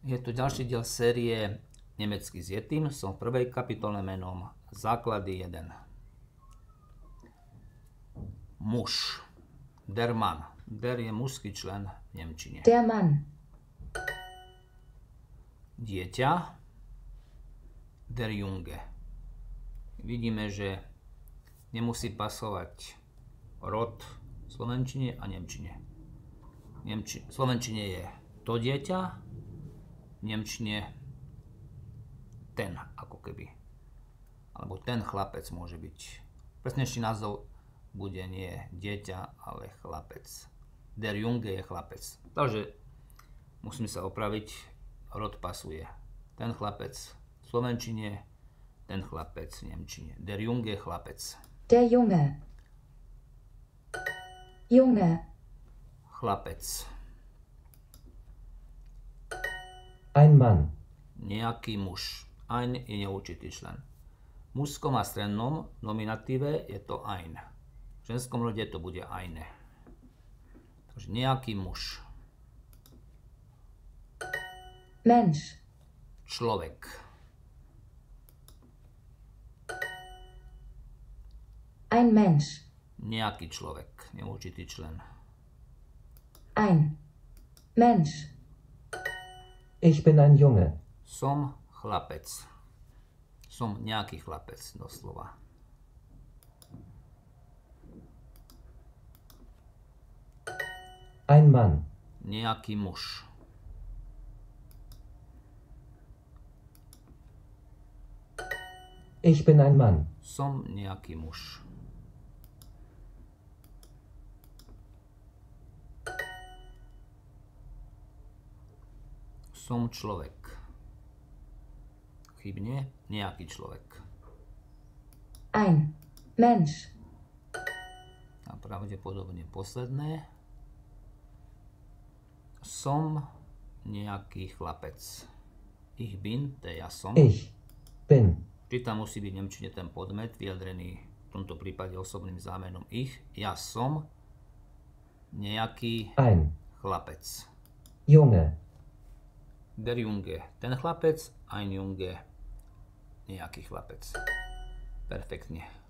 Je to ďalší diel série Nemecký s Yetim. Som v prvej kapitole menom Základy 1. Muž. Der Mann. Der je mužský člen v nemčine. Der Mann. Dieťa. Der Junge. Vidíme, že nemusí pasovať rod v slovenčine a nemčine. V slovenčine je to dieťa, v nemčine ten, ako keby. Alebo ten chlapec môže byť. Presnejší názov bude nie dieťa, ale chlapec. Der Junge je chlapec. Takže musím sa opraviť, rod pasuje. Ten chlapec v slovenčine, ten chlapec v nemčine. Der Junge je chlapec. Der Junge. Junge. Chlapec. Ein Mann. Nejaký muž. Ein je neurčitý člen. V mužskom a strednom nominatíve je to ein. V ženskom rode to bude eine. Takže nejaký muž. Mensch. Človek. Ein Mensch. Nejaký človek. Neurčitý člen. Ein Mensch. Ich bin ein Junge. Som chlapec. Som nejaký chlapec, doslova. Ein Mann. Nejaký muž. Ich bin ein Mann. Som nejaký muž. Som človek. Chybne, nejaký človek. Ein Mensch. A pravdepodobne posledné. Som nejaký chlapec. Ich bin, to je ja som. Ich bin. Či tam musí byť v nemčine ten podmet, vyjadrený v tomto prípade osobným zámenom ich. Ja som nejaký Ein chlapec. Junge. Der Junge, ten chlapec, ein Junge, nejaký chlapec. Perfektne.